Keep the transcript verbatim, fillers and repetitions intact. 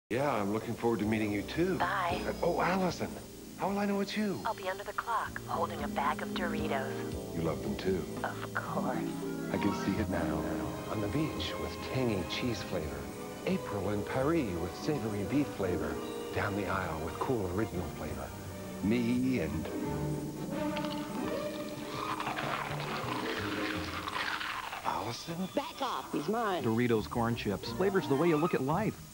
Yeah, I'm looking forward to meeting you, too. Bye. Uh, oh, Allison, how will I know it's you? I'll be under the clock, holding a bag of Doritos. You love them, too. Of course. I can see it now. On the beach with tangy cheese flavor. April in Paris with savory beef flavor. Down the aisle with cool original flavor. Me and... Allison? Back off, he's mine. Doritos corn chips. Flavor's the way you look at life.